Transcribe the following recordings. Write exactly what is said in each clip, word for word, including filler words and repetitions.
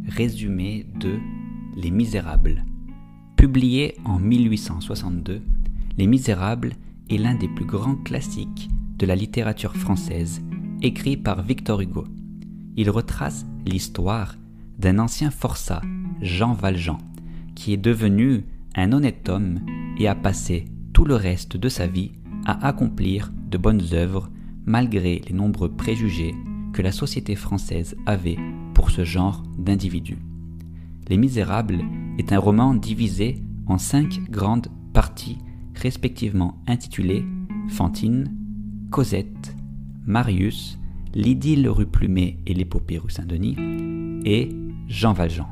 résumé de Les Misérables. Publié en mille huit cent soixante-deux, Les Misérables est l'un des plus grands classiques de la littérature française, écrit par Victor Hugo. Il retrace l'histoire d'un ancien forçat, Jean Valjean, qui est devenu un honnête homme et a passé tout le reste de sa vie à accomplir de bonnes œuvres malgré les nombreux préjugés que la société française avait pour ce genre d'individus. Les Misérables est un roman divisé en cinq grandes parties respectivement intitulées Fantine, Cosette, Marius, l'idylle rue Plumet et l'épopée rue Saint-Denis et Jean Valjean.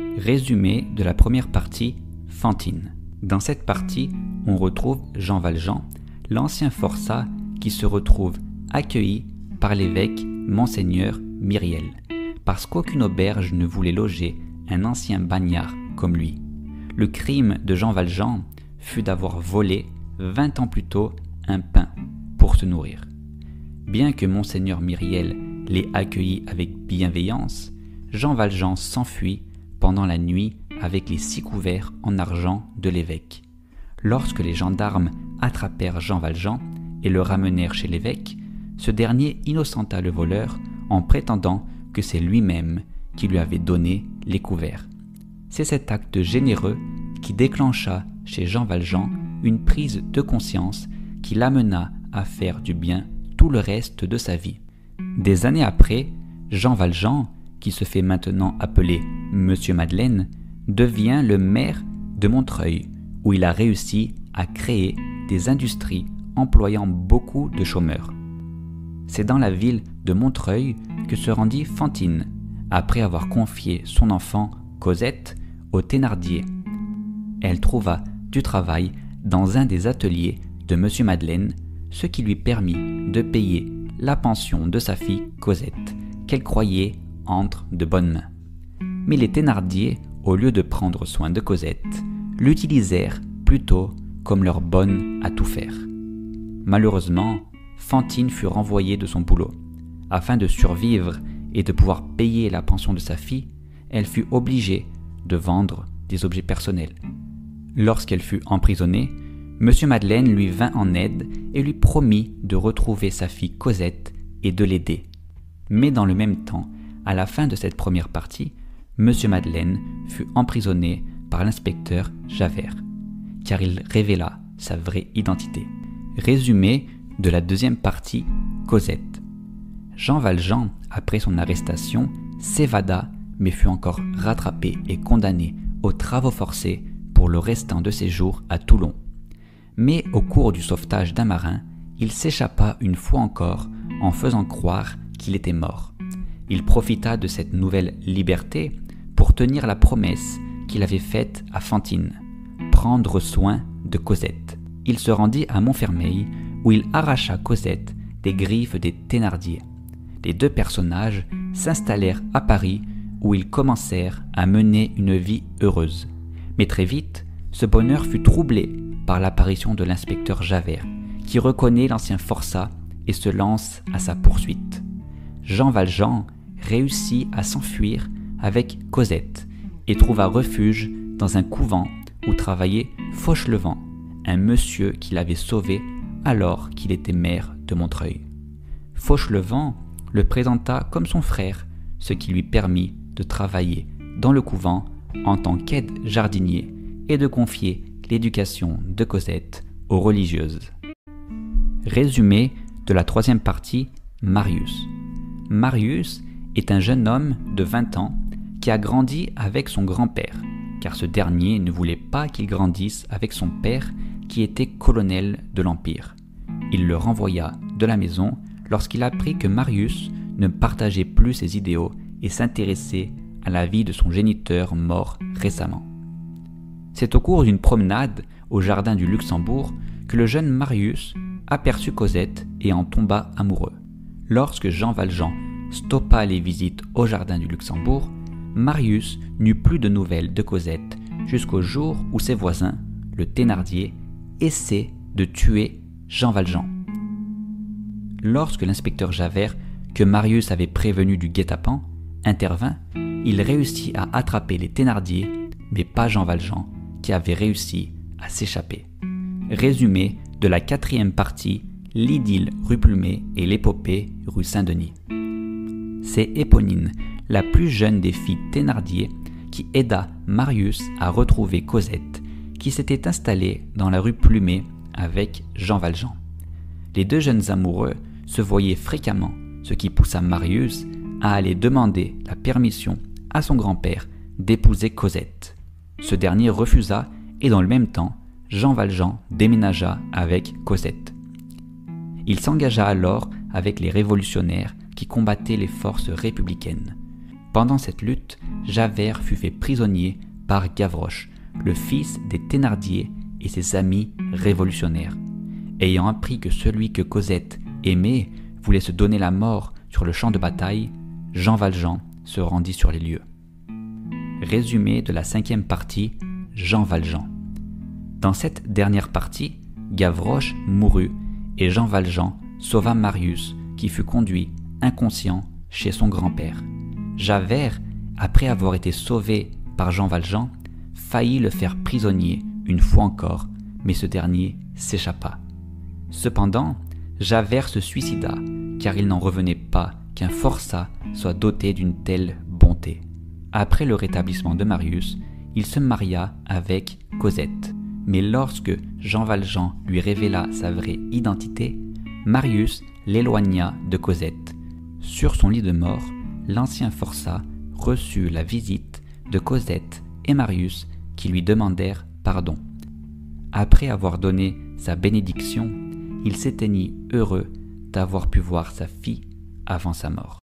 Résumé de la première partie, Fantine. Dans cette partie, on retrouve Jean Valjean, l'ancien forçat qui se retrouve accueilli par l'évêque Monseigneur Myriel, parce qu'aucune auberge ne voulait loger un ancien bagnard comme lui. Le crime de Jean Valjean fut d'avoir volé, vingt ans plus tôt, un pain pour se nourrir. Bien que Monseigneur Myriel l'ait accueilli avec bienveillance, Jean Valjean s'enfuit pendant la nuit avec les six couverts en argent de l'évêque. Lorsque les gendarmes attrapèrent Jean Valjean et le ramenèrent chez l'évêque, ce dernier innocenta le voleur en prétendant que c'est lui-même qui lui avait donné les couverts. C'est cet acte généreux qui déclencha chez Jean Valjean une prise de conscience qui l'amena à faire du bien tout le reste de sa vie. Des années après, Jean Valjean, qui se fait maintenant appeler Monsieur Madeleine, devient le maire de Montreuil, où il a réussi à créer des industries employant beaucoup de chômeurs. C'est dans la ville de Montreuil que se rendit Fantine, après avoir confié son enfant, Cosette, aux Thénardier. Elle trouva du travail dans un des ateliers de Monsieur Madeleine, ce qui lui permit de payer la pension de sa fille Cosette, qu'elle croyait entre de bonnes mains. Mais les Thénardier, au lieu de prendre soin de Cosette, l'utilisèrent plutôt comme leur bonne à tout faire. Malheureusement, Fantine fut renvoyée de son boulot. Afin de survivre et de pouvoir payer la pension de sa fille, elle fut obligée de vendre des objets personnels. Lorsqu'elle fut emprisonnée, Monsieur Madeleine lui vint en aide et lui promit de retrouver sa fille Cosette et de l'aider. Mais dans le même temps, à la fin de cette première partie, Monsieur Madeleine fut emprisonné par l'inspecteur Javert, car il révéla sa vraie identité. Résumé de la deuxième partie, Cosette. Jean Valjean, après son arrestation, s'évada mais fut encore rattrapé et condamné aux travaux forcés pour le restant de ses jours à Toulon. Mais au cours du sauvetage d'un marin, il s'échappa une fois encore en faisant croire qu'il était mort. Il profita de cette nouvelle liberté pour tenir la promesse qu'il avait faite à Fantine, prendre soin de Cosette. Il se rendit à Montfermeil où il arracha Cosette des griffes des Thénardier. Les deux personnages s'installèrent à Paris où ils commencèrent à mener une vie heureuse. Mais très vite, ce bonheur fut troublé par l'apparition de l'inspecteur Javert, qui reconnaît l'ancien forçat et se lance à sa poursuite. Jean Valjean réussit à s'enfuir avec Cosette et trouva refuge dans un couvent où travaillait Fauchelevent, un monsieur qui l'avait sauvé alors qu'il était maire de Montreuil. Fauchelevent le présenta comme son frère, ce qui lui permit de travailler dans le couvent en tant qu'aide-jardinier et de confier l'éducation de Cosette aux religieuses. Résumé de la troisième partie, Marius. Marius est un jeune homme de vingt ans qui a grandi avec son grand-père, car ce dernier ne voulait pas qu'il grandisse avec son père qui était colonel de l'Empire. Il le renvoya de la maison lorsqu'il apprit que Marius ne partageait plus ses idéaux et s'intéressait à la vie de son géniteur mort récemment. C'est au cours d'une promenade au jardin du Luxembourg que le jeune Marius aperçut Cosette et en tomba amoureux. Lorsque Jean Valjean stoppa les visites au jardin du Luxembourg, Marius n'eut plus de nouvelles de Cosette jusqu'au jour où ses voisins, le Thénardier, essaient de tuer Jean Valjean. Lorsque l'inspecteur Javert, que Marius avait prévenu du guet-apens, intervint, il réussit à attraper les Thénardier, mais pas Jean Valjean, qui avait réussi à s'échapper. Résumé de la quatrième partie, l'idylle rue Plumet et l'épopée rue Saint-Denis. C'est Éponine, la plus jeune des filles Thénardier, qui aida Marius à retrouver Cosette, qui s'était installée dans la rue Plumet avec Jean Valjean. Les deux jeunes amoureux se voyaient fréquemment, ce qui poussa Marius à aller demander la permission à son grand-père d'épouser Cosette. Ce dernier refusa et dans le même temps, Jean Valjean déménagea avec Cosette. Il s'engagea alors avec les révolutionnaires qui combattaient les forces républicaines. Pendant cette lutte, Javert fut fait prisonnier par Gavroche, le fils des Thénardier et ses amis révolutionnaires. Ayant appris que celui que Cosette aimait voulait se donner la mort sur le champ de bataille, Jean Valjean se rendit sur les lieux. Résumé de la cinquième partie, Jean Valjean. Dans cette dernière partie, Gavroche mourut et Jean Valjean sauva Marius qui fut conduit inconscient chez son grand-père. Javert, après avoir été sauvé par Jean Valjean, faillit le faire prisonnier une fois encore, mais ce dernier s'échappa. Cependant, Javert se suicida, car il n'en revenait pas qu'un forçat soit doté d'une telle bonté. Après le rétablissement de Marius, il se maria avec Cosette. Mais lorsque Jean Valjean lui révéla sa vraie identité, Marius l'éloigna de Cosette. Sur son lit de mort, l'ancien forçat reçut la visite de Cosette et Marius qui lui demandèrent pardon. Après avoir donné sa bénédiction, il s'éteignit heureux d'avoir pu voir sa fille avant sa mort.